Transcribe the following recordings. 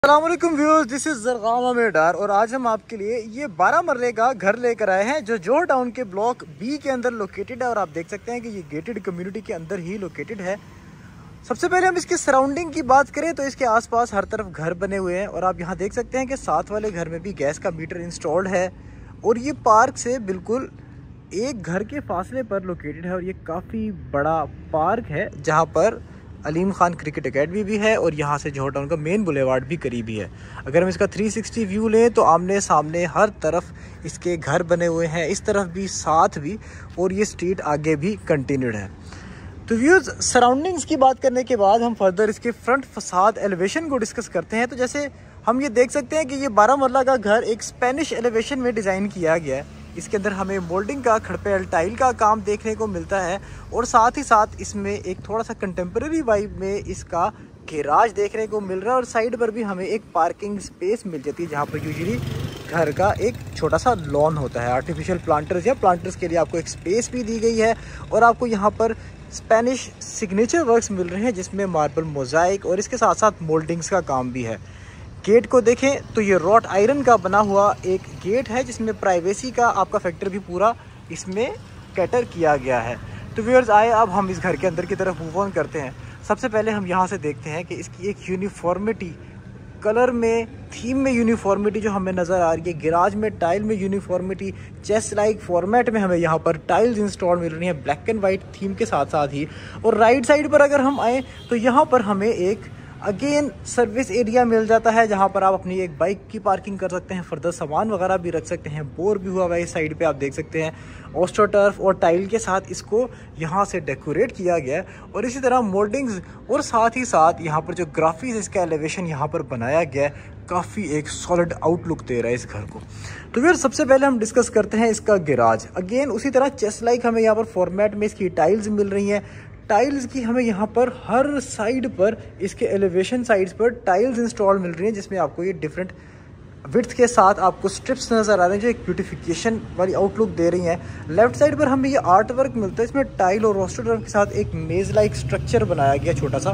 अस्सलामुअलैकुम viewers, this is Zargham अमेडार और आज हम आपके लिए ये 12 मरले का घर लेकर आए हैं जो जोहर टाउन के ब्लॉक बी के अंदर लोकेटेड है। और आप देख सकते हैं कि ये गेटेड कम्युनिटी के अंदर ही लोकेटेड है। सबसे पहले हम इसके सराउंडिंग की बात करें तो इसके आसपास हर तरफ घर बने हुए हैं और आप यहाँ देख सकते हैं कि साथ वाले घर में भी गैस का मीटर इंस्टॉल्ड है और ये पार्क से बिल्कुल एक घर के फासले पर लोकेटेड है। और ये काफ़ी बड़ा पार्क है जहाँ पर अलीम खान क्रिकेट एकेडमी भी है और यहाँ से जोहर टाउन का मेन बुलेवार्ड भी करीब ही है। अगर हम इसका 360 व्यू लें तो आमने सामने हर तरफ इसके घर बने हुए हैं, इस तरफ भी साथ भी, और ये स्ट्रीट आगे भी कंटिन्यूड है। तो व्यूज़, सराउंडिंग्स की बात करने के बाद हम फर्दर इसके फ्रंट फसाद एलिवेशन को डिस्कस करते हैं। तो जैसे हम ये देख सकते हैं कि ये 12 मरला का घर एक स्पेनिश एलिवेशन में डिज़ाइन किया गया है। इसके अंदर हमें मोल्डिंग का खड़पे टाइल का काम देखने को मिलता है और साथ ही साथ इसमें एक थोड़ा सा कंटेम्प्रेरी वाइब में इसका गैराज देखने को मिल रहा है। और साइड पर भी हमें एक पार्किंग स्पेस मिल जाती है जहाँ पर यूजुअली घर का एक छोटा सा लॉन होता है। आर्टिफिशियल प्लांटर्स या प्लांटर्स के लिए आपको एक स्पेस भी दी गई है और आपको यहाँ पर स्पेनिश सिग्नेचर वर्क्स मिल रहे हैं जिसमें मार्बल मोज़ाइक और इसके साथ साथ मोल्डिंग्स का काम भी है। गेट को देखें तो ये रॉट आयरन का बना हुआ एक गेट है जिसमें प्राइवेसी का आपका फैक्टर भी पूरा इसमें कैटर किया गया है। तो व्यूअर्स, आए अब हम इस घर के अंदर की तरफ मूव ऑन करते हैं। सबसे पहले हम यहाँ से देखते हैं कि इसकी एक यूनिफॉर्मिटी, कलर में, थीम में यूनिफॉर्मिटी जो हमें नज़र आ रही है। गिराज में टाइल में यूनिफॉर्मिटी, चेस्ट लाइक फॉर्मेट में हमें यहाँ पर टाइल्स इंस्टॉल मिल रही हैं ब्लैक एंड वाइट थीम के साथ साथ ही। और राइट साइड पर अगर हम आएँ तो यहाँ पर हमें एक अगेन सर्विस एरिया मिल जाता है जहाँ पर आप अपनी एक बाइक की पार्किंग कर सकते हैं, फर्दर सामान वगैरह भी रख सकते हैं। बोर भी हुआ हुआ है इस साइड पे, आप देख सकते हैं ऑस्ट्रोटर्फ और टाइल के साथ इसको यहाँ से डेकोरेट किया गया है। और इसी तरह मोल्डिंग्स और साथ ही साथ यहाँ पर जो ग्राफिक्स, इसका एलिवेशन यहाँ पर बनाया गया है, काफ़ी एक सॉलिड आउटलुक दे रहा है इस घर को। तो फिर सबसे पहले हम डिस्कस करते हैं इसका गैराज। अगेन उसी तरह चेस्ट लाइक हमें यहाँ पर फॉर्मेट में इसकी टाइल्स मिल रही हैं। टाइल्स की हमें यहाँ पर हर साइड पर, इसके एलिवेशन साइड्स पर टाइल्स इंस्टॉल मिल रही हैं जिसमें आपको ये डिफरेंट विड्थ के साथ आपको स्ट्रिप्स नज़र आ रहे हैं जो एक ब्यूटिफिकेशन वाली आउटलुक दे रही हैं। लेफ्ट साइड पर हमें ये आर्ट वर्क मिलता है, इसमें टाइल और रोस्टर के साथ एक मेज़ लाइक स्ट्रक्चर बनाया गया छोटा सा।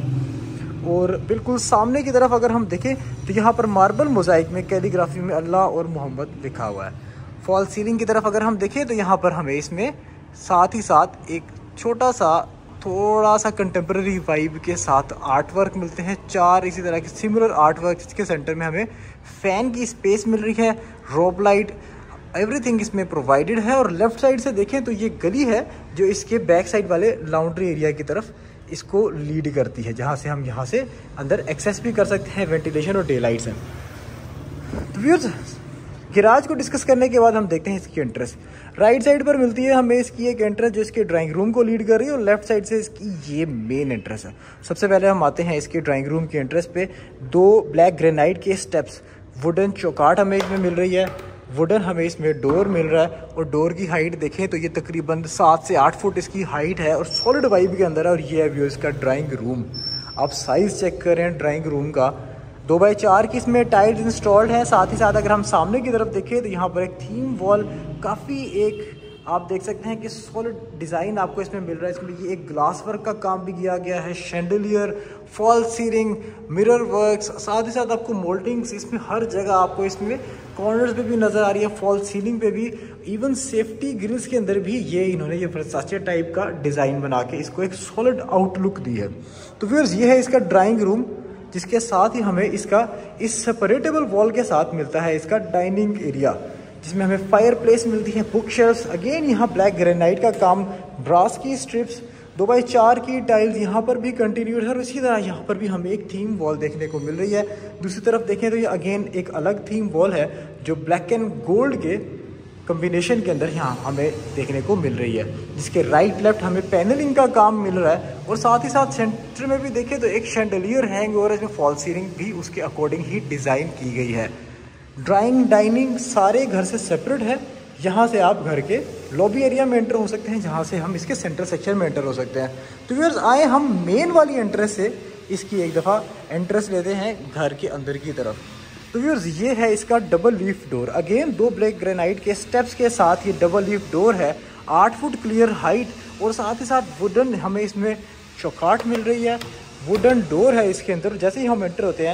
और बिल्कुल सामने की तरफ अगर हम देखें तो यहाँ पर मार्बल मोज़ाइक में कैलीग्राफी में अल्लाह और मोहम्मद लिखा हुआ है। फॉल सीलिंग की तरफ अगर हम देखें तो यहाँ पर हमें इसमें साथ ही साथ एक छोटा सा थोड़ा सा कंटेम्प्रेरी वाइब के साथ आर्ट वर्क मिलते हैं, 4 इसी तरह के सिमिलर आर्ट वर्क। इसके सेंटर में हमें फ़ैन की स्पेस मिल रही है, रोब लाइट, एवरीथिंग इसमें प्रोवाइडेड है। और लेफ़्ट साइड से देखें तो ये गली है जो इसके बैक साइड वाले लॉन्ड्री एरिया की तरफ इसको लीड करती है, जहाँ से हम यहाँ से अंदर एक्सेस भी कर सकते हैं। वेंटिलेशन और डे लाइट्स हैं। तो व्यूअर्स, गैराज को डिस्कस करने के बाद हम देखते हैं इसकी एंट्रेंस। राइट साइड पर मिलती है हमें इसकी एक एंट्रेंस जो इसके ड्राइंग रूम को लीड कर रही है और लेफ्ट साइड से इसकी ये मेन एंट्रेंस है। सबसे पहले हम आते हैं इसके ड्राइंग रूम की एंट्रेंस पे। 2 ब्लैक ग्रेनाइट के स्टेप्स, वुडन चौकाट हमें इसमें मिल रही है, वुडन हमें इसमें डोर मिल रहा है। और डोर की हाइट देखें तो ये तकरीबन 7 से 8 फुट इसकी हाइट है और सॉलिड वाइब के अंदर है। और ये है व्यू इसका ड्राइंग रूम। आप साइज़ चेक करें ड्राइंग रूम का, 2x4 की इसमें टाइल्स इंस्टॉल्ड है। साथ ही साथ अगर हम सामने की तरफ देखें तो यहाँ पर एक थीम वॉल, काफ़ी एक आप देख सकते हैं कि सॉलिड डिज़ाइन आपको इसमें मिल रहा है। इसमें ये एक ग्लास वर्क का काम भी किया गया है, chandelier, fall ceiling, mirror works, साथ ही साथ आपको मोल्डिंग्स इसमें हर जगह आपको इसमें कॉर्नर्स पे भी नज़र आ रही है, फॉल सीलिंग पे भी। इवन सेफ्टी ग्रिल्स के अंदर भी ये इन्होंने ये वर्साचे टाइप का डिज़ाइन बना के इसको एक सॉलिड आउटलुक दी है। तो फिर ये है इसका ड्राइंग रूम, जिसके साथ ही हमें इसका इस सेपरेटेबल वॉल के साथ मिलता है इसका डाइनिंग एरिया, जिसमें हमें फायर प्लेस मिलती है, बुक शेल्फ्स। अगेन यहाँ ब्लैक ग्रेनाइट का काम, ब्रास की स्ट्रिप्स, 2x4 की टाइल्स यहाँ पर भी कंटिन्यूड है। और इसी तरह यहाँ पर भी हमें एक थीम वॉल देखने को मिल रही है। दूसरी तरफ देखें तो ये अगेन एक अलग थीम वॉल है जो ब्लैक एंड गोल्ड के कॉम्बिनेशन के अंदर यहाँ हमें देखने को मिल रही है, जिसके राइट लेफ्ट हमें पैनलिंग का काम मिल रहा है। और साथ ही साथ सेंटर में भी देखें तो एक शैंडलियर हैंग हो रहा है, इसमें फॉल सीलिंग भी उसके अकॉर्डिंग ही डिज़ाइन की गई है। ड्राइंग डाइनिंग सारे घर से सेपरेट है। यहाँ से आप घर के लॉबी एरिया में एंटर हो सकते हैं, जहाँ से हम इसके सेंट्रल सेक्शन में एंटर हो सकते हैं। तो व्यूअर्स, आए हम मेन वाली एंट्रेंस से इसकी एक दफ़ा एंट्रेंस लेते हैं घर के अंदर की तरफ। तो व्यूअर्स, ये है इसका double leaf door. Again 2 black granite के स्टेप्स के साथ ये डबल लीफ डोर है, 8 फुट क्लियर हाइट। और साथ ही साथ वुडन हमें इसमें चौकाट मिल रही है, वुडन डोर है इसके अंदर। जैसे ही हम एंटर होते हैं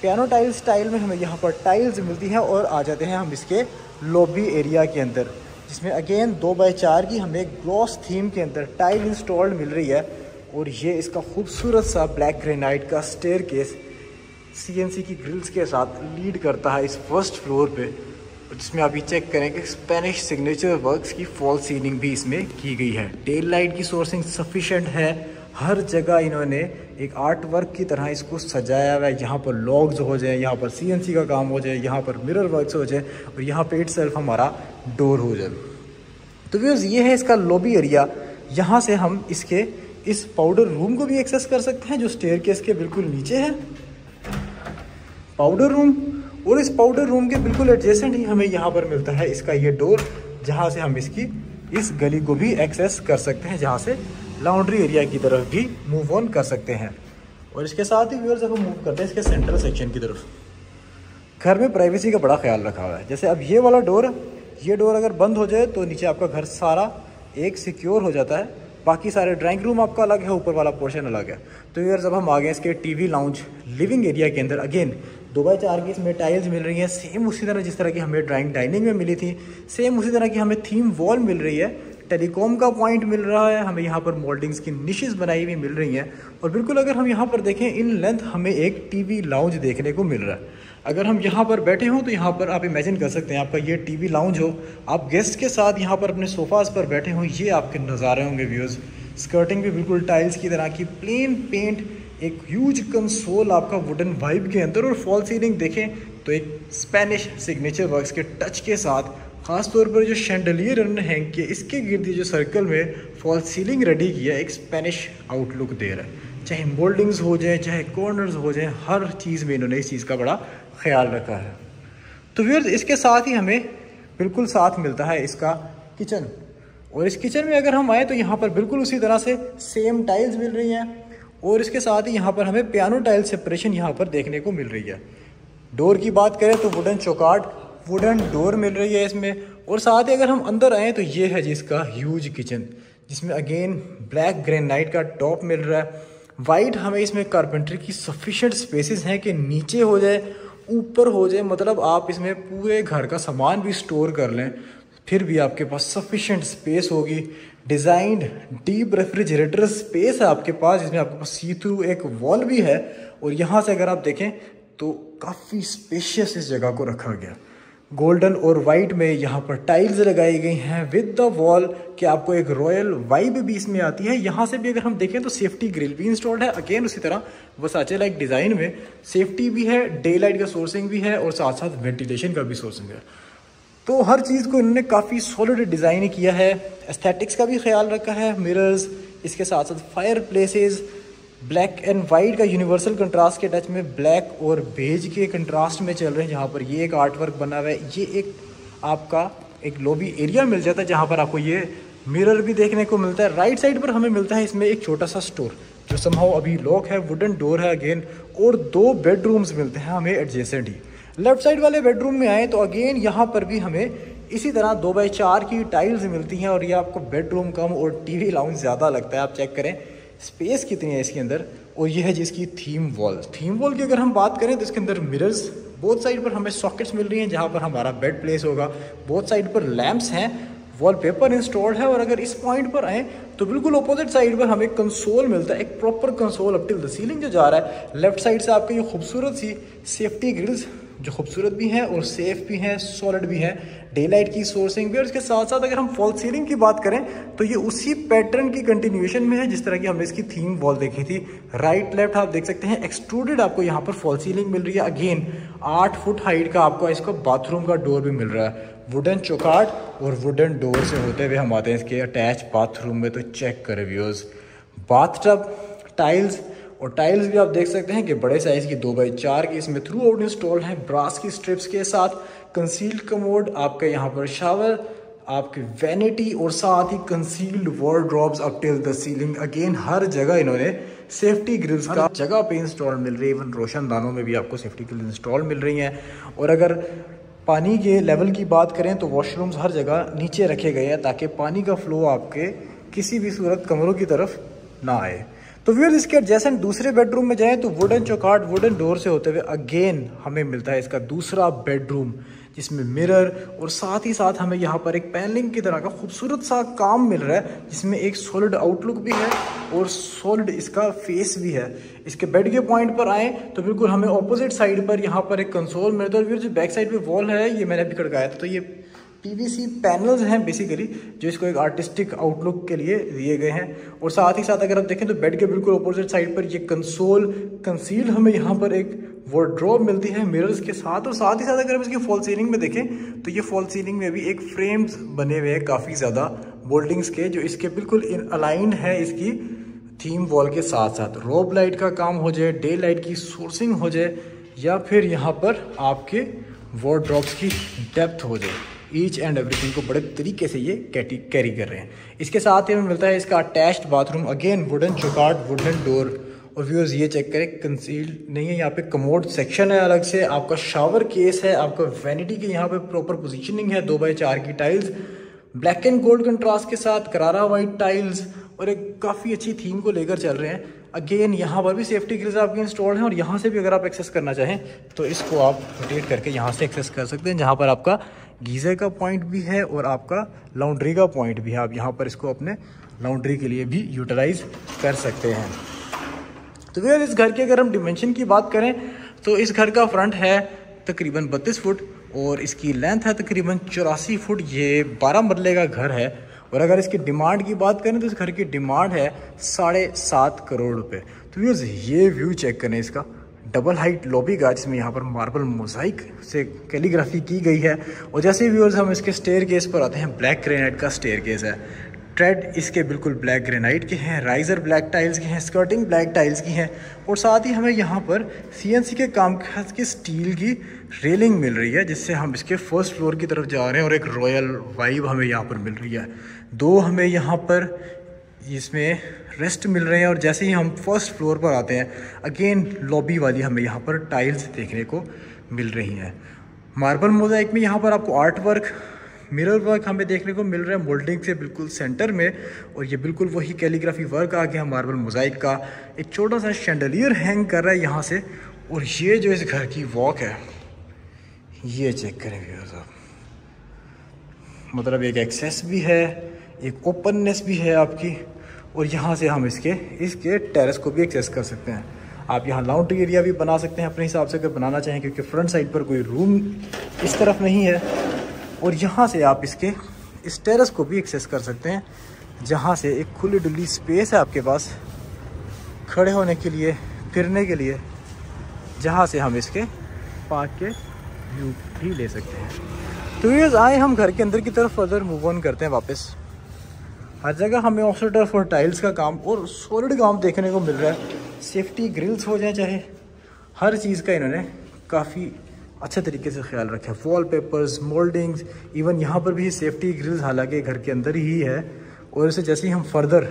पियानो टाइल स्टाइल में हमें यहाँ पर टाइल्स मिलती हैं। और आ जाते हैं हम इसके लॉबी एरिया के अंदर, जिसमें अगेन 2x4 की हमें ग्लॉस थीम के अंदर टाइल इंस्टॉल्ड मिल रही है। और ये इसका खूबसूरत सा ब्लैक ग्रेनाइट का स्टेयरकेस CNC की ग्रिल्स के साथ लीड करता है इस फर्स्ट फ्लोर पे, जिसमें आप ये चेक करें कि स्पेनिश सिग्नेचर वर्क्स की फॉल सीलिंग भी इसमें की गई है। टेल लाइट की सोर्सिंग सफिशेंट है, हर जगह इन्होंने एक आर्ट वर्क की तरह इसको सजाया हुआ है। यहाँ पर लॉग्स हो जाए, यहाँ पर CNC का काम हो जाए, यहाँ पर मिरर वर्क्स हो जाए और यहाँ पे इटसेल्फ हमारा डोर हो जाए। तो व्यूअर्स ये है इसका लॉबी एरिया। यहाँ से हम इसके इस पाउडर रूम को भी एक्सेस कर सकते हैं जो स्टेयरकेस के बिल्कुल नीचे है, पाउडर रूम। और इस पाउडर रूम के बिल्कुल एडजेसेंट ही हमें यहाँ पर मिलता है इसका ये डोर, जहाँ से हम इसकी इस गली को भी एक्सेस कर सकते हैं, जहाँ से लॉन्ड्री एरिया की तरफ भी मूव ऑन कर सकते हैं। और इसके साथ ही व्यूअर्स अब हम मूव करते हैं इसके सेंट्रल सेक्शन की तरफ। घर में प्राइवेसी का बड़ा ख्याल रखा हुआ है। जैसे अब ये वाला डोर, ये डोर अगर बंद हो जाए तो नीचे आपका घर सारा एक सिक्योर हो जाता है। बाकी सारे ड्राइंग रूम आपका अलग है, ऊपर वाला पोर्शन अलग है। तो व्यूअर्स अब हम आ गए इसके TV लाउंज लिविंग एरिया के अंदर। अगेन 2x4 की इसमें टाइल्स मिल रही हैं, सेम उसी तरह जिस तरह की हमें ड्राइंग डाइनिंग में मिली थी, सेम उसी तरह की हमें थीम वॉल मिल रही है। टेलीकॉम का पॉइंट मिल रहा है हमें, यहाँ पर मोल्डिंग्स की निशेस बनाई हुई मिल रही हैं। और बिल्कुल अगर हम यहाँ पर देखें इन लेंथ हमें एक TV लाउंज देखने को मिल रहा है। अगर हम यहाँ पर बैठे हों तो यहाँ पर आप इमेजिन कर सकते हैं आपका ये TV लाउंज हो, आप गेस्ट के साथ यहाँ पर अपने सोफाज पर बैठे हों, ये आपके नज़ारे होंगे व्यूअर्स। स्कर्टिंग भी बिल्कुल टाइल्स की तरह की, प्लेन पेंट, एक ह्यूज कंसोल आपका वुडन वाइब के अंदर। और फॉल सीलिंग देखें तो एक स्पेनिश सिग्नेचर वर्क्स के टच के साथ, ख़ास तौर पर जो शैंडलियर उन्होंने हैंग किया इसके गिर्द जो सर्कल में फॉल सीलिंग रेडी किया, एक स्पेनिश आउटलुक दे रहा है। चाहे मोल्डिंग्स हो जाए, चाहे कॉर्नर्स हो जाए, हर चीज़ में इन्होंने इस चीज़ का बड़ा ख्याल रखा है। तो व्यूअर्स इसके साथ ही हमें बिल्कुल साथ मिलता है इसका किचन। और इस किचन में अगर हम आए तो यहाँ पर बिल्कुल उसी तरह से सेम टाइल्स मिल रही हैं। और इसके साथ ही यहाँ पर हमें पियानो टाइल सेपरेशन यहाँ पर देखने को मिल रही है। डोर की बात करें तो वुडन चौकाट, वुडन डोर मिल रही है इसमें। और साथ ही अगर हम अंदर आएँ तो ये है जिसका ह्यूज किचन, जिसमें अगेन ब्लैक ग्रेनाइट का टॉप मिल रहा है। वाइट हमें इसमें कारपेंट्री की सफिशेंट स्पेसेस हैं कि नीचे हो जाए ऊपर हो जाए, मतलब आप इसमें पूरे घर का सामान भी स्टोर कर लें फिर भी आपके पास सफिशेंट स्पेस होगी। डिज़ाइंड डीप रेफ्रिजरेटर स्पेस है आपके पास, जिसमें आपके पास सी थ्रू एक वॉल भी है। और यहाँ से अगर आप देखें तो काफ़ी स्पेशियस इस जगह को रखा गया। गोल्डन और वाइट में यहाँ पर टाइल्स लगाई गई हैं विद द वॉल कि आपको एक रॉयल वाइब भी इसमें आती है। यहाँ से भी अगर हम देखें तो सेफ्टी ग्रिल भी इंस्टॉल्ड है। अगेन उसी तरह वर्साचे लाइक डिज़ाइन में सेफ्टी भी है, डे लाइट का सोर्सिंग भी है और साथ साथ वेंटिलेशन का भी सोर्सिंग है। तो हर चीज़ को इन्होंने काफ़ी सॉलिड डिज़ाइन किया है। एस्थेटिक्स का भी ख्याल रखा है। मिरर्स, इसके साथ साथ fire places, black and white का यूनिवर्सल कंट्रास्ट के टच में ब्लैक और बेज के कंट्रास्ट में चल रहे हैं। जहाँ पर ये एक आर्ट वर्क बना हुआ है, ये एक आपका एक लॉबी एरिया मिल जाता है जहाँ पर आपको ये मिरर भी देखने को मिलता है। राइट साइड पर हमें मिलता है इसमें एक छोटा सा स्टोर जो समहाउ अभी लॉक है, वुडन डोर है अगेन। और 2 बेडरूम्स मिलते हैं हमें एडजेसेंट ही। लेफ्ट साइड वाले बेडरूम में आए तो अगेन यहाँ पर भी हमें इसी तरह 2x4 की टाइल्स मिलती हैं। और ये आपको बेडरूम कम और TV लाउंज ज़्यादा लगता है। आप चेक करें स्पेस कितनी है इसके अंदर। और ये है जिसकी थीम वॉल। थीम वॉल की अगर हम बात करें तो इसके अंदर मिरर्स, बोथ साइड पर हमें सॉकेट्स मिल रही हैं जहाँ पर हमारा बेड प्लेस होगा। बोथ साइड पर लैंप्स हैं, वॉलपेपर इंस्टॉल्ड है। और अगर इस पॉइंट पर आए तो बिल्कुल अपोजिट साइड पर हमें कंसोल मिलता है, एक proper console up till the ceiling जो जा रहा है। लेफ्ट साइड से आपको ये खूबसूरत सी सेफ्टी ग्रिल्स जो खूबसूरत भी हैं और सेफ भी हैं, सॉलिड भी हैं, डे लाइट की सोर्सिंग भी। और इसके साथ साथ अगर हम फॉल सीलिंग की बात करें तो ये उसी पैटर्न की कंटिन्यूएशन में है जिस तरह की हमने इसकी थीम वॉल देखी थी। राइट लेफ्ट आप देख सकते हैं एक्सट्रूडेड आपको यहाँ पर फॉल सीलिंग मिल रही है। अगेन 8 फुट हाइट का आपको इसका बाथरूम का डोर भी मिल रहा है। वुडन चौकाट और वुडन डोर से होते हुए हम आते हैं इसके अटैच बाथरूम में। तो चेक करें व्यूअर्स, बाथटब टाइल्स, और टाइल्स भी आप देख सकते हैं कि बड़े साइज़ की 2x4 की इसमें थ्रू आउट इंस्टॉल है ब्रास की स्ट्रिप्स के साथ। कंसील्ड कमोड, आपका यहाँ पर शावर, आपकी वैनिटी और साथ ही concealed wardrobes up till the ceiling. Again हर जगह इन्होंने सेफ्टी ग्रिल्स का जगह पे इंस्टॉल मिल रही है। इवन रोशनदानों में भी आपको सेफ्टी ग्रिल्स इंस्टॉल मिल रही हैं। और अगर पानी के लेवल की बात करें तो वॉशरूम्स हर जगह नीचे रखे गए हैं ताकि पानी का फ्लो आपके किसी भी सूरत कमरों की तरफ ना आए। तो व्यूअर्स इसके एडजेसेंट दूसरे बेडरूम में जाएं तो वुडन चौकाट वुडन डोर से होते हुए अगेन हमें मिलता है इसका दूसरा बेडरूम, जिसमें मिरर और साथ ही साथ हमें यहाँ पर एक पैनलिंग की तरह का खूबसूरत सा काम मिल रहा है, जिसमें एक सॉलिड आउटलुक भी है और सॉलिड इसका फेस भी है। इसके बेड के पॉइंट पर आए तो बिल्कुल हमें ऑपोजिट साइड पर यहाँ पर एक कंसोल मिलता है। और जो बैक साइड पे वॉल है ये मैंने अभी खड़काया था, तो ये पीवीसी पैनल्स हैं बेसिकली, जो इसको एक आर्टिस्टिक आउटलुक के लिए दिए गए हैं। और साथ ही साथ अगर आप देखें तो बेड के बिल्कुल अपोजिट साइड पर ये कंसोल कंसील्ड हमें यहाँ पर एक वार्डरोब मिलती है मिरर्स के साथ। और साथ ही साथ अगर हम इसकी फॉल सीलिंग में देखें तो ये फॉल सीलिंग में भी एक फ्रेम्स बने हुए हैं काफ़ी ज़्यादा बोल्डिंग्स के, जो इसके बिल्कुल अलाइंड है इसकी थीम वॉल के साथ साथ। रोब लाइट का काम हो जाए, डे लाइट की सोर्सिंग हो जाए, या फिर यहाँ पर आपके वार्डरोब्स की डेप्थ हो जाए, ईच एंड एवरीथिंग को बड़े तरीके से ये कैरी कर रहे हैं। इसके साथ ही हमें मिलता है इसका अटैच्ड बाथरूम, अगेन वुडन चौकाट वुडन डोर। और व्यूअर्स ये चेक करें, कंसील्ड नहीं है, यहाँ पे कमोड सेक्शन है अलग से, आपका शावर केस है, आपका वैनिटी की यहाँ पे प्रॉपर पोजीशनिंग है, 2x4 की tiles, black and gold contrast के साथ करारा वाइट टाइल्स, और एक काफ़ी अच्छी थीम को लेकर चल रहे हैं। अगेन यहाँ पर भी सेफ्टी ग्रिल्स आपके इंस्टॉल्ड हैं, और यहाँ से भी अगर आप एक्सेस करना चाहें तो इसको आप रोटेट करके यहाँ से एक्सेस कर सकते हैं, जहाँ पर आपका गीज़र का पॉइंट भी है और आपका लॉन्ड्री का पॉइंट भी है। आप यहाँ पर इसको अपने लॉन्ड्री के लिए भी यूटिलाइज कर सकते हैं। तो फिर इस घर के अगर हम डिमेंशन की बात करें तो इस घर का फ्रंट है तकरीबन 32 फुट और इसकी लेंथ है तकरीबन 84 फुट। ये 12 मरले का घर है। और अगर इसकी डिमांड की बात करें तो इस घर की डिमांड है 7.5 करोड़ रुपए। तो व्यूअर्स ये व्यू चेक करें इसका, डबल हाइट लॉबी का, जिसमें यहाँ पर मार्बल मोजाइक से कैलीग्राफी की गई है। और जैसे व्यूअर्स हम इसके स्टेयर केस पर आते हैं, ब्लैक ग्रेनाइट का स्टेयर केस है, ट्रेड इसके बिल्कुल ब्लैक ग्रेनाइट के हैं, राइजर ब्लैक टाइल्स के हैं, स्कर्टिंग ब्लैक टाइल्स की हैं। और साथ ही हमें यहाँ पर CNC के काम की स्टील की रेलिंग मिल रही है, जिससे हम इसके फर्स्ट फ्लोर की तरफ जा रहे हैं और एक रॉयल वाइब हमें यहाँ पर मिल रही है। 2 हमें यहाँ पर इसमें रेस्ट मिल रहे हैं। और जैसे ही हम फर्स्ट फ्लोर पर आते हैं अगेन लॉबी वाली हमें यहाँ पर टाइल्स देखने को मिल रही हैं। मार्बल मोज़ाइक में यहाँ पर आपको आर्ट वर्क, मिरर वर्क हमें देखने को मिल रहा है मोल्डिंग से बिल्कुल सेंटर में। और ये बिल्कुल वही कैलीग्राफी वर्क आ गया मार्बल मोज़ाइक का। एक छोटा सा शैंडलियर हैंग कर रहा है यहाँ से। और ये जो इस घर की वॉक है ये चेक करें व्यूअर्स आप, मतलब एक एक्सेस भी है, एक ओपननेस भी है आपकी। और यहाँ से हम इसके टेरेस को भी एक्सेस कर सकते हैं। आप यहाँ लॉन्ड्री एरिया भी बना सकते हैं अपने हिसाब से अगर बनाना चाहें, क्योंकि फ्रंट साइड पर कोई रूम इस तरफ नहीं है। और यहाँ से आप इस टेरेस को भी एक्सेस कर सकते हैं, जहाँ से एक खुली डुली स्पेस है आपके पास खड़े होने के लिए, फिरने के लिए, जहाँ से हम इसके पार्क के व्यू भी ले सकते हैं। तो ये आए हम घर के अंदर की तरफ फर्दर मूव ऑन करते हैं वापस। हर जगह हमें ऑक्सीटर्फ और टाइल्स का काम और सॉलिड काम देखने को मिल रहा है। सेफ्टी ग्रिल्स हो जाए चाहे, हर चीज़ का इन्होंने काफ़ी अच्छे तरीके से ख्याल रखा है। वॉलपेपर्स, मोल्डिंग्स, इवन यहाँ पर भी सेफ्टी ग्रिल्स हालांकि घर के अंदर ही है। और इसे जैसे ही हम फर्दर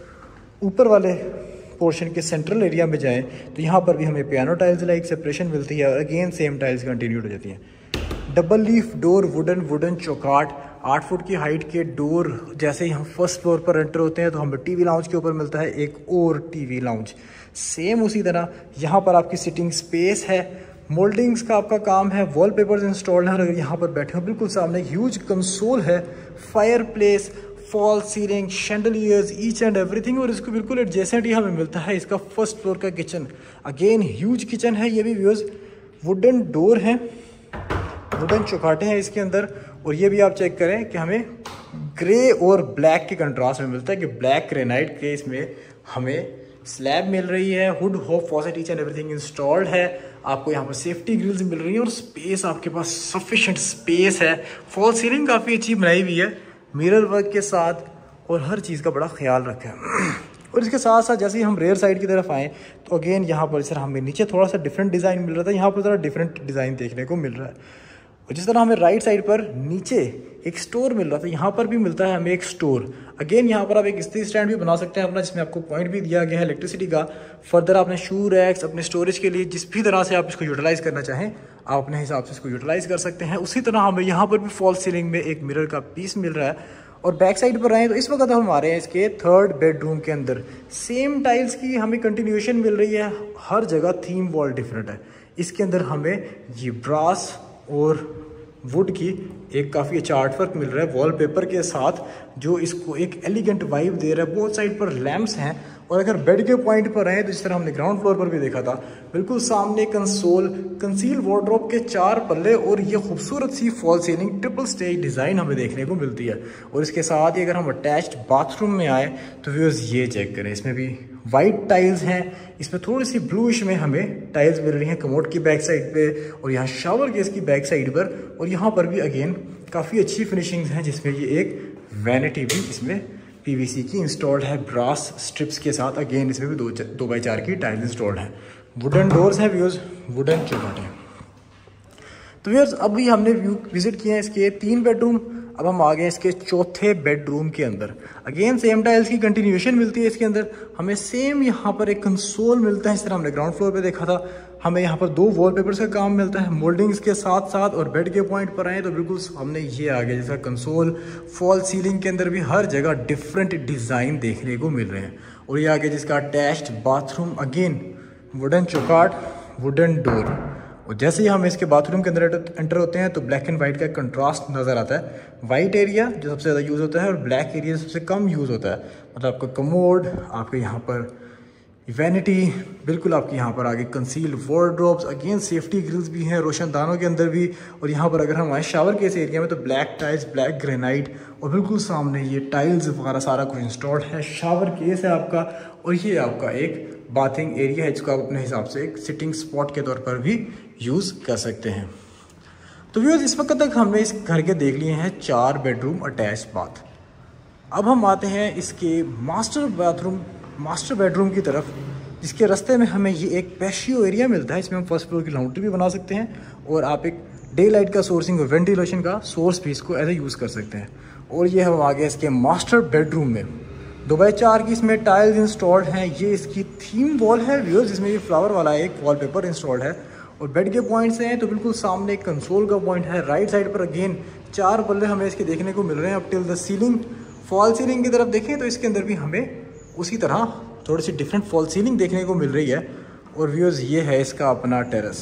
ऊपर वाले पोर्शन के सेंट्रल एरिया में जाएं तो यहाँ पर भी हमें पियानो टाइल्स लाइक सेपरेशन मिलती है और अगेन सेम टाइल्स कंटिन्यूड हो जाती हैं। डबल लीफ डोर वुडन चौकाट, 8 फुट की हाइट के डोर। जैसे ही हम फर्स्ट फ्लोर पर एंटर होते हैं तो हमें टीवी लाउंज के ऊपर मिलता है एक और टीवी लाउंज। सेम उसी तरह यहाँ पर आपकी सिटिंग स्पेस है, मोल्डिंग्स का आपका काम है, वॉलपेपर्स इंस्टॉल्ड हैं। और यहाँ पर बैठे हो बिल्कुल सामने एक ह्यूज कंसोल है, fire place, fall ceiling, chandeliers, each and everything. और इसको बिल्कुल एडजेसेंट ही हमें मिलता है इसका फर्स्ट फ्लोर का किचन। अगेन ह्यूज किचन है, ये भी व्यूअर्स वुडन डोर हैं, वुडन चौखाटे हैं इसके अंदर। और ये भी आप चेक करें कि हमें ग्रे और ब्लैक के कंट्रास्ट में मिलता है, कि ब्लैक ग्रेनाइट के इसमें हमें स्लैब मिल रही है, hood hob faucet each and everything installed है। आपको यहाँ पर सेफ्टी ग्रिल्स मिल रही है और स्पेस आपके पास सफिशिएंट स्पेस है। फॉल सीलिंग काफ़ी अच्छी बनाई हुई है मिरर वर्क के साथ, और हर चीज़ का बड़ा ख्याल रखा है। और इसके साथ साथ जैसे ही हम रेयर साइड की तरफ आएँ तो अगेन यहाँ पर सर हमें नीचे थोड़ा सा डिफरेंट डिज़ाइन मिल रहा था, यहाँ पर ज़रा डिफरेंट डिज़ाइन देखने को मिल रहा है। और जिस तरह हमें राइट साइड पर नीचे एक स्टोर मिल रहा था, यहाँ पर भी मिलता है हमें एक स्टोर। अगेन यहाँ पर आप एक इस्त्री स्टैंड भी बना सकते हैं अपना, जिसमें आपको पॉइंट भी दिया गया है इलेक्ट्रिसिटी का। फर्दर आपने शू रैक्स अपने स्टोरेज के लिए जिस भी तरह से आप इसको यूटिलाइज़ करना चाहें आप अपने हिसाब से इसको यूटिलाइज़ कर सकते हैं। उसी तरह हमें यहाँ पर भी फॉल सीलिंग में एक मिरर का पीस मिल रहा है। और बैक साइड पर आए तो इस वक्त हम आ रहे हैं इसके थर्ड बेडरूम के अंदर। सेम टाइल्स की हमें कंटिन्यूएशन मिल रही है, हर जगह थीम वॉल डिफरेंट है। इसके अंदर हमें ये ब्रास और वुड की एक काफ़ी अच्छा आर्टवर्क मिल रहा है वॉलपेपर के साथ, जो इसको एक एलिगेंट वाइब दे रहा है। बोथ साइड पर लैंप्स हैं, और अगर बेड के पॉइंट पर आए तो जिस तरह हमने ग्राउंड फ्लोर पर भी देखा था, बिल्कुल सामने कंसोल, कंसील वार्डरोब के 4 पल्ले और ये खूबसूरत सी fall ceiling triple stage design हमें देखने को मिलती है। और इसके साथ ही अगर हम अटैच्ड बाथरूम में आए तो व्यूअर्स ये चेक करें, इसमें भी वाइट टाइल्स हैं, इसमें थोड़ी सी ब्लूइश में हमें टाइल्स मिल रही हैं कमोड की बैक साइड पे, और यहाँ शावर केस की बैक साइड पर, और यहाँ पर भी अगेन काफ़ी अच्छी फिनिशिंग्स हैं, जिसमें ये एक वैनिटी भी इसमें पीवीसी की इंस्टॉल्ड है ब्रास स्ट्रिप्स के साथ। अगेन इसमें भी 2x4 की टाइल्स इंस्टॉल्ड है। वुडन डोर्स हैं व्यूअर्स, वुडन चौखट है। तो व्यूअर्स अभी हमने विजिट किए हैं इसके 3 बेडरूम, अब हम आ गए इसके चौथे बेडरूम के अंदर। अगेन सेम टाइल्स की कंटिन्यूएशन मिलती है इसके अंदर, हमें सेम यहाँ पर एक कंसोल मिलता है, इस तरह हमने ग्राउंड फ्लोर पे देखा था। हमें यहाँ पर 2 वॉलपेपर्स का काम मिलता है मोल्डिंग्स के साथ साथ, और बेड के पॉइंट पर आए तो बिल्कुल हमने ये आ गया जिसका कंसोल, फॉल सीलिंग के अंदर भी हर जगह डिफरेंट डिज़ाइन देखने को मिल रहे हैं। और ये आ गया जिसका अटैच्ड बाथरूम, अगेन वुडन चौकाट, वुडन डोर। और जैसे ही हम इसके बाथरूम के अंदर एंटर होते हैं तो ब्लैक एंड वाइट का कंट्रास्ट नज़र आता है। वाइट एरिया जो सबसे ज़्यादा यूज़ होता है और ब्लैक एरिया सबसे कम यूज़ होता है। मतलब आपका कमोड, आपके यहाँ पर वैनिटी, बिल्कुल आपके यहाँ पर आगे conceal wardrobes, again safety grills भी हैं रोशनदानों के अंदर भी। और यहाँ पर अगर हम आए शावर के इस एरिया में तो ब्लैक टाइल्स, ब्लैक ग्रेनाइट, और बिल्कुल सामने ये टाइल्स वगैरह सारा कुछ इंस्टॉल्ड है। शावर केस है आपका, और ये आपका एक बाथिंग एरिया है जिसको आप अपने हिसाब से एक सिटिंग स्पॉट के तौर पर भी यूज़ कर सकते हैं। तो व्यूअर्स इस वक्त तक हमने इस घर के देख लिए हैं 4 बेडरूम अटैच बाथ। अब हम आते हैं इसके मास्टर बेडरूम की तरफ, जिसके रास्ते में हमें ये एक पैशियो एरिया मिलता है। इसमें हम फर्स्ट फ्लोर की लॉन्ड्री भी बना सकते हैं, और आप एक डे लाइट का सोर्सिंग और वेंटिलेशन का सोर्स भी इसको एज ए यूज़ कर सकते हैं। और ये हम आ गए इसके मास्टर बेडरूम में। 2x4 की इसमें टाइल्स इंस्टॉल्ड हैं। ये इसकी थीम वॉल है व्यूअर्स, जिसमें ये फ्लावर वाला एक वॉलपेपर इंस्टॉल्ड है। और बेड के पॉइंट से हैं तो बिल्कुल सामने एक कंसोल का पॉइंट है। राइट साइड पर अगेन 4 पल्ले हमें इसके देखने को मिल रहे हैं up till the ceiling. Fall ceiling की तरफ देखें तो इसके अंदर भी हमें उसी तरह थोड़ी सी डिफरेंट फॉल सीलिंग देखने को मिल रही है। और व्यूअर्स ये है इसका अपना टेरेस,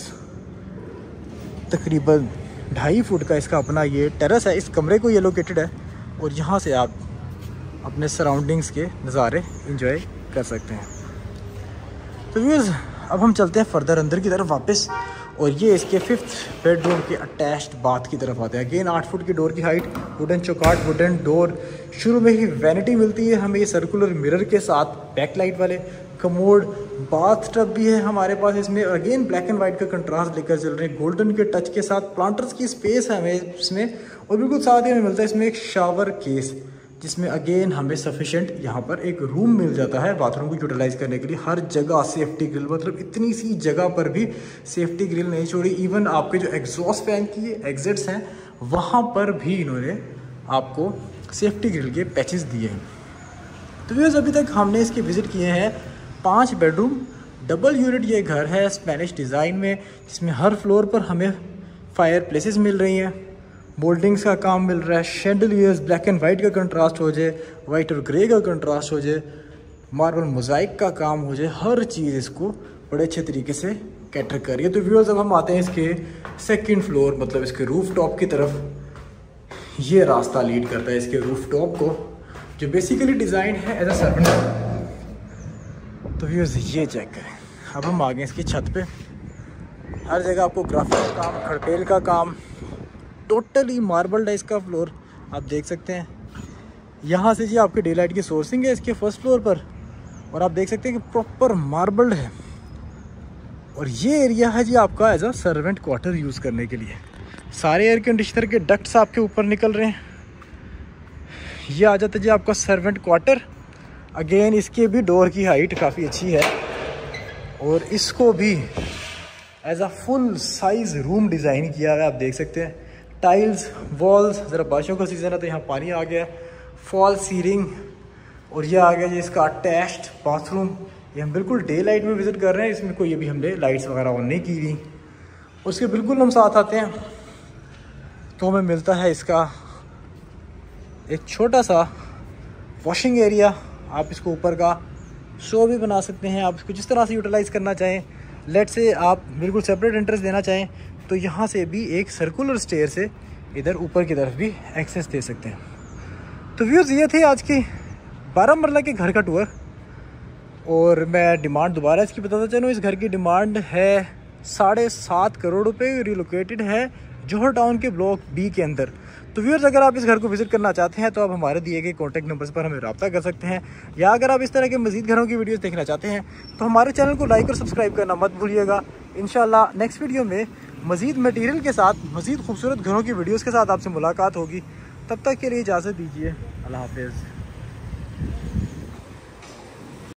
तकरीबन 2.5 फुट का इसका अपना ये टेरेस है। इस कमरे को ये लोकेटेड है, और यहाँ से आप अपने सराउंडिंग्स के नज़ारे इंजॉय कर सकते हैं। तो व्यूअर्स अब हम चलते हैं फर्दर अंदर की तरफ वापस, और ये इसके 5th बेडरूम के अटैच्ड बाथ की तरफ आते हैं। अगेन 8 फुट की डोर की हाइट, वुडन चौकाट, वुडन डोर। शुरू में ही वैनिटी मिलती है हमें ये सर्कुलर मिरर के साथ, बैकलाइट वाले कमोड, बाथ टब भी है हमारे पास इसमें। अगेन ब्लैक एंड वाइट का कंट्रास्ट लेकर चल रहे हैं, गोल्डन के टच के साथ। प्लांटर्स की स्पेस है हमें इसमें, और बिल्कुल साथ ही हमें मिलता है इसमें एक शावर केस, जिसमें अगेन हमें सफिशेंट यहाँ पर एक रूम मिल जाता है बाथरूम को यूटिलाइज करने के लिए। हर जगह सेफ्टी ग्रिल, मतलब इतनी सी जगह पर भी सेफ्टी ग्रिल नहीं छोड़ी। इवन आपके जो एग्जॉस्ट फैन की एग्जिट्स हैं वहाँ पर भी इन्होंने आपको सेफ्टी ग्रिल के पैचेस दिए हैं। तो व्यूअर्स अभी तक हमने इसके विजिट किए हैं 5 बेडरूम डबल यूनिट ये घर है स्पेनिश डिज़ाइन में, जिसमें हर फ्लोर पर हमें फायर प्लेसेस मिल रही हैं, मोल्डिंग्स का काम मिल रहा है, शैंडलियर्स, ब्लैक एंड वाइट का कंट्रास्ट हो जाए, वाइट और ग्रे का कंट्रास्ट हो जाए, मार्बल मोज़ाइक का काम हो जाए, हर चीज़ इसको बड़े अच्छे तरीके से कैटर कर रही है। तो व्यूअर्स अब हम आते हैं इसके 2nd फ्लोर, मतलब इसके रूफ टॉप की तरफ। ये रास्ता लीड करता है इसके रूफ टॉप को, जो बेसिकली डिज़ाइन है एज अ सर्वेंट। तो व्यूअर्स ये चेक करें, अब हम आ गए इसकी छत पे। हर जगह आपको ग्राफिक का काम, खड़पेल का काम, टोटली मार्बल्ड है इसका फ्लोर, आप देख सकते हैं। यहाँ से जी आपके डे लाइट की सोर्सिंग है इसके 1st फ्लोर पर, और आप देख सकते हैं कि प्रॉपर मार्बल्ड है। और ये एरिया है जी आपका as a servant quarter use करने के लिए। सारे एयर कंडीशनर के डक्ट्स आपके ऊपर निकल रहे हैं। ये आ जाता है जी आपका सर्वेंट क्वार्टर। अगेन इसके भी डोर की हाइट काफ़ी अच्छी है, और इसको भी as a full size room design किया हुआ है, आप देख सकते हैं। टाइल्स, वॉल्स, ज़रा बारिशों का सीज़न है तो यहाँ पानी आ गया, फॉल सीलिंग, और ये आ गया जी इसका अटैच्ड बाथरूम। ये हम बिल्कुल डे लाइट में विज़िट कर रहे हैं, इसमें कोई अभी हमने लाइट्स वगैरह ऑन नहीं की हुई। उसके बिल्कुल हम साथ आते हैं तो हमें मिलता है इसका एक छोटा सा वॉशिंग एरिया, आप इसको ऊपर का शो भी बना सकते हैं, आप इसको जिस तरह से यूटिलाइज़ करना चाहें। लेट से आप बिल्कुल सेपरेट एंट्रेंस देना चाहें तो यहाँ से भी एक सर्कुलर स्टेयर से इधर ऊपर की तरफ भी एक्सेस दे सकते हैं। तो व्यूअर्स, ये थे आज की 12 मरला के घर का टूर। और मैं डिमांड दोबारा इसकी बताता चलूँ, इस घर की डिमांड है 7.5 करोड़ रुपए, रिलोकेटेड है जौहर टाउन के ब्लॉक बी के अंदर। तो व्यूअर्स, अगर आप इस घर को विजिट करना चाहते हैं तो आप हमारे दिए गए कॉन्टैक्ट नंबर्स पर हमें रब्ता कर सकते हैं, या अगर आप इस तरह के मज़ीद घरों की वीडियोस देखना चाहते हैं तो हमारे चैनल को लाइक और सब्सक्राइब करना मत भूलिएगा। इंशाल्लाह नेक्स्ट वीडियो में मज़ीद मटीरियल के साथ, मज़ीद खूबसूरत घरों की वीडियोज़ के साथ आपसे मुलाकात होगी। तब तक के लिए इजाज़त दीजिए। अल्लाह हाफिज़।